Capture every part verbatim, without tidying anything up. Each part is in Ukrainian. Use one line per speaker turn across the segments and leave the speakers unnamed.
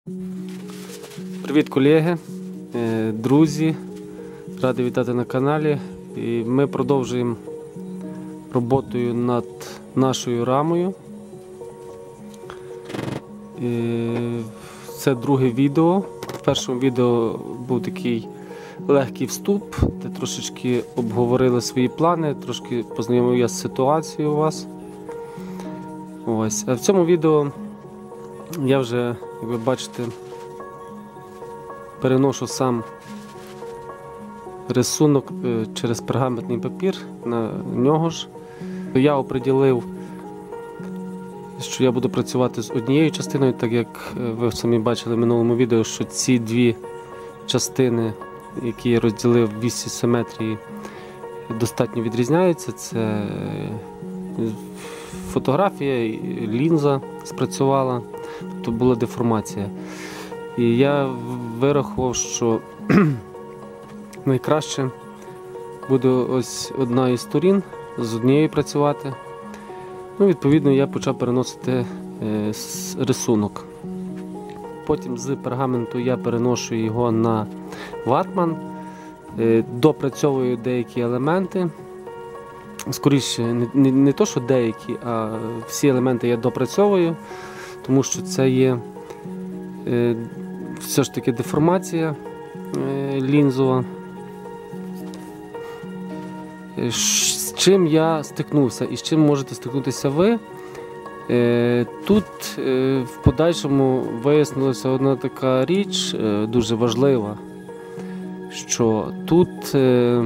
Привіт, колеги, друзі, радий вітати на каналі. І ми продовжуємо роботою над нашою рамою. І це друге відео. В першому відео був такий легкий вступ, де трошечки обговорили свої плани, трошки познайомив я з ситуацією у вас. Ось. А в цьому відео я вже, як ви бачите, переношу сам рисунок через пергаментний папір на нього ж. Я оприділив, що я буду працювати з однією частиною, так як ви самі бачили в минулому відео, що ці дві частини, які я розділив в вісі симетрії, достатньо відрізняються. Це фотографія, лінза спрацювала, тобто була деформація. І я вирахував, що найкраще буде ось одна із сторін, з однією працювати. Ну, відповідно, я почав переносити е, рисунок. Потім з пергаменту я переношу його на ватман, е, допрацьовую деякі елементи. Скоріше, не, не, не то, що деякі, а всі елементи я допрацьовую, тому що це є е, все ж таки деформація е, лінзова. З чим я стикнувся і з чим можете стикнутися ви? Е, тут е, в подальшому вияснилася одна така річ, е, дуже важлива, що тут е,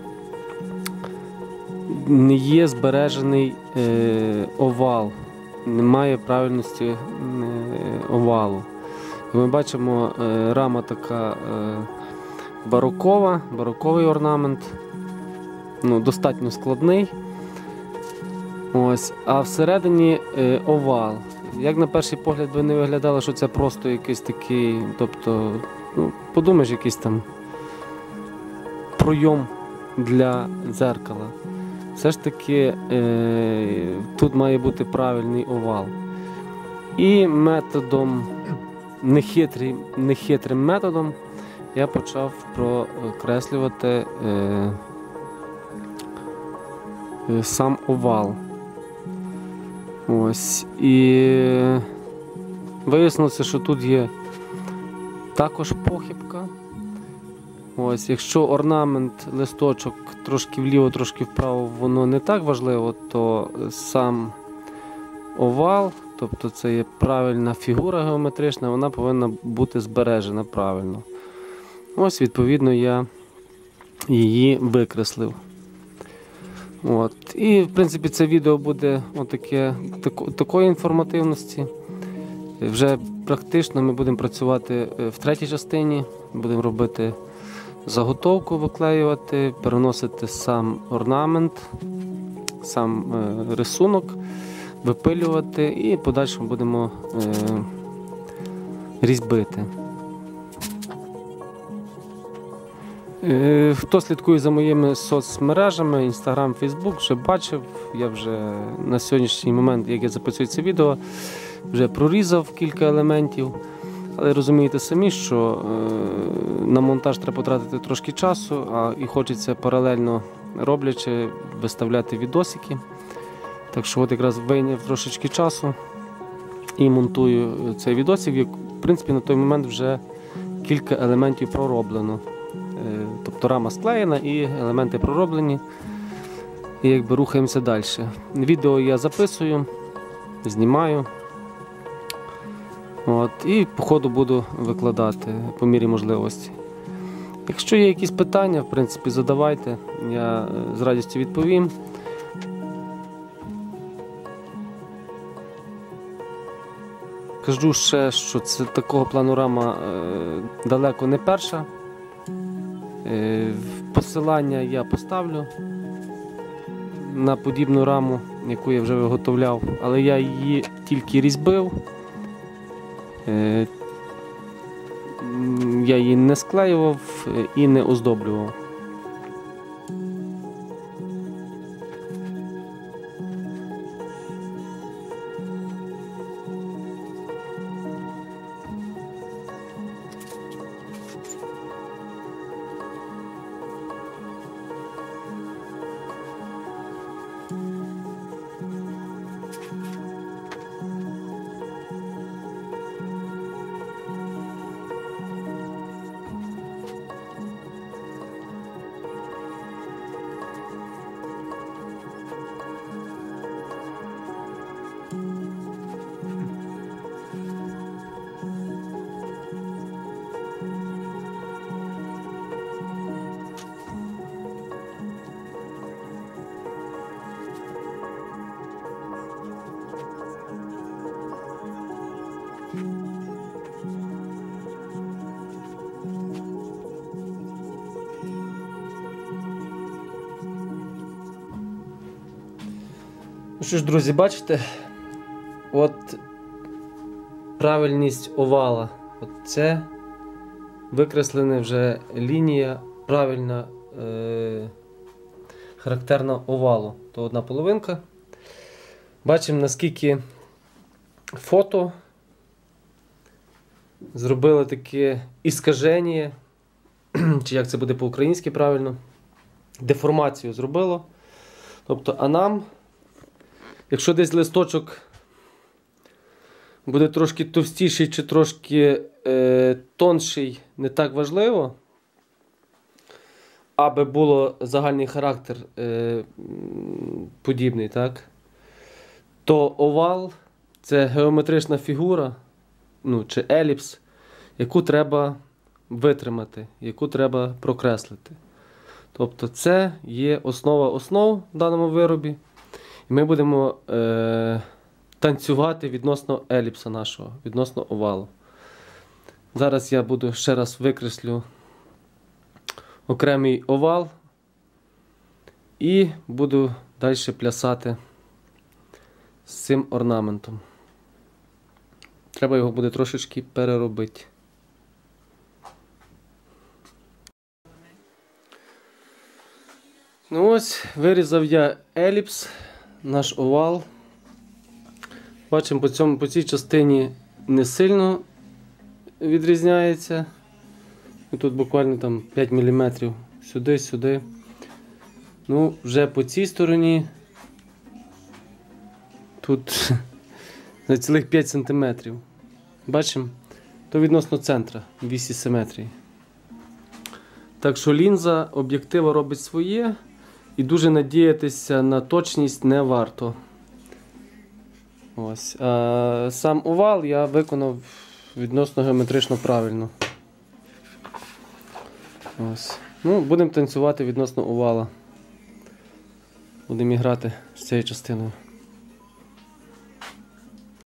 не є збережений е, овал, немає правильності е, овалу. Ми бачимо, е, рама така е, барокова, бароковий орнамент, ну, достатньо складний. Ось, а всередині е, овал. Як на перший погляд би не виглядало, що це просто якийсь такий, тобто, ну, подумаєш, якийсь там пройом для дзеркала. Все ж таки е, тут має бути правильний овал. І методом, нехитрим, нехитрим методом я почав прокреслювати е, сам овал. Ось. І вияснилося, що тут є також похибка. Ось. Якщо орнамент, листочок трошки вліво, трошки вправо, воно не так важливо, то сам овал, тобто це є правильна фігура геометрична, вона повинна бути збережена правильно. Ось, відповідно, я її викреслив. От. І, в принципі, це відео буде отаке, тако, такої інформативності. Вже практично ми будемо працювати в третій частині, будемо робити заготовку, виклеювати, переносити сам орнамент, сам е, рисунок, випилювати і в подальшому будемо е, різьбити. Хто слідкує за моїми соцмережами, Instagram, Facebook, вже бачив, я вже на сьогоднішній момент, як я записую це відео, вже прорізав кілька елементів. Але розумієте самі, що е, на монтаж треба потратити трошки часу, а і хочеться паралельно роблячи, виставляти відосики. Так що от якраз вийняв трошечки часу і монтую цей відосик. В принципі, на той момент вже кілька елементів пророблено. Тобто рама склеєна і елементи пророблені. І якби рухаємося далі. Відео я записую, знімаю. От, і по ходу буду викладати по мірі можливості. Якщо є якісь питання, в принципі, задавайте, я з радістю відповім. Кажу ще, що це такого плану рама е, далеко не перша. Посилання я поставлю на подібну раму, яку я вже виготовляв, але я її тільки різьбив, я її не склеював і не оздоблював. Ну що ж, друзі, бачите, от правильність овала. От це викреслена вже лінія правильна, е- характерна овалу. То одна половинка. Бачимо, наскільки фото зробили таке іскаження, чи як це буде по-українськи правильно, деформацію зробило. Тобто, а нам, якщо десь листочок буде трошки товстіший чи трошки е, тонший, не так важливо, аби було загальний характер е, подібний, так? То овал – це геометрична фігура, ну, чи еліпс, яку треба витримати, яку треба прокреслити. Тобто це є основа основ в даному виробі. І ми будемо е, танцювати відносно еліпса нашого, відносно овалу. Зараз я буду ще раз викреслю окремий овал і буду далі плясати з цим орнаментом. Треба його буде трошечки переробити. Ну ось, вирізав я еліпс, наш овал. Бачимо, по цьому, по цій частині не сильно відрізняється. Тут буквально там п'ять міліметрів сюди-сюди. Ну, вже по цій стороні тут на цілих п'ять сантиметрів. Бачимо? То відносно центра, вісі симетрії. Так що лінза об'єктива робить своє. І дуже надіятися на точність не варто. Ось. А сам овал я виконав відносно геометрично правильно. Ось. Ну, будемо танцювати відносно овала. Будемо грати з цією частиною.